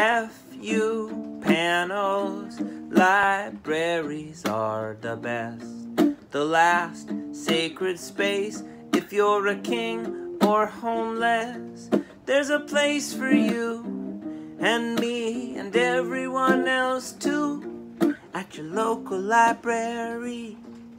Nephew Panos, libraries are the best, the last sacred space. If you're a king or homeless, there's a place for you and me and everyone else too at your local library.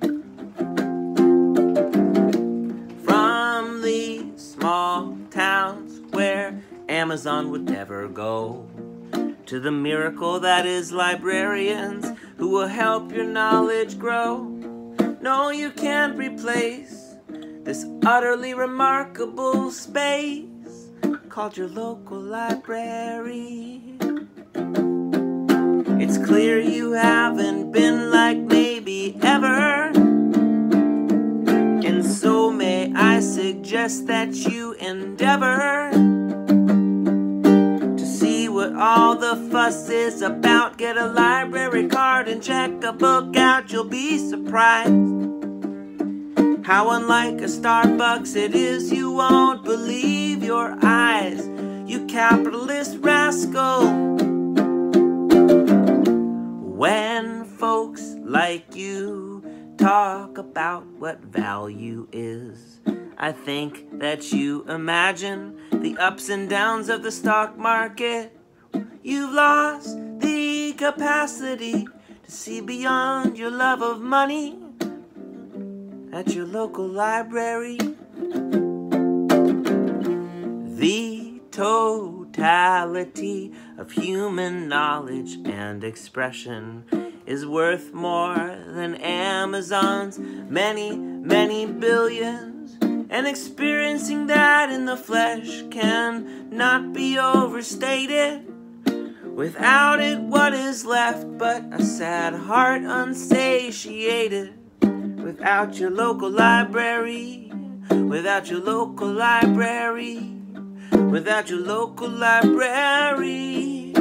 From these small towns where Amazon would never go, to the miracle that is librarians who will help your knowledge grow. No, you can't replace this utterly remarkable space called your local library. It's clear you haven't been like maybe ever, and so may I suggest that you endeavor to see what all the fuss is about. Get a library card and check a book out. You'll be surprised how unlike a Starbucks it is. You won't believe your eyes, you capitalist rascal. When folks like you talk about what value is, I think that you imagine the ups and downs of the stock market. You've lost the capacity to see beyond your love of money at your local library. The totality of human knowledge and expression is worth more than Amazon's many, many billions. And experiencing that in the flesh can not be overstated. Without it, what is left but a sad heart unsatiated? Without your local library, without your local library, without your local library.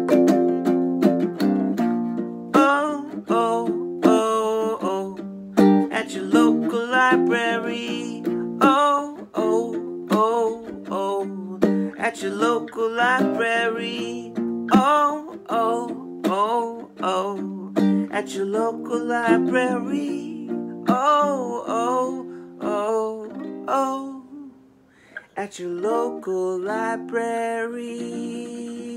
Oh, oh, oh, oh, at your local library. Oh, oh, oh, oh, at your local library. Oh, oh, oh, oh, at your local library. Oh, oh, oh, oh, at your local library.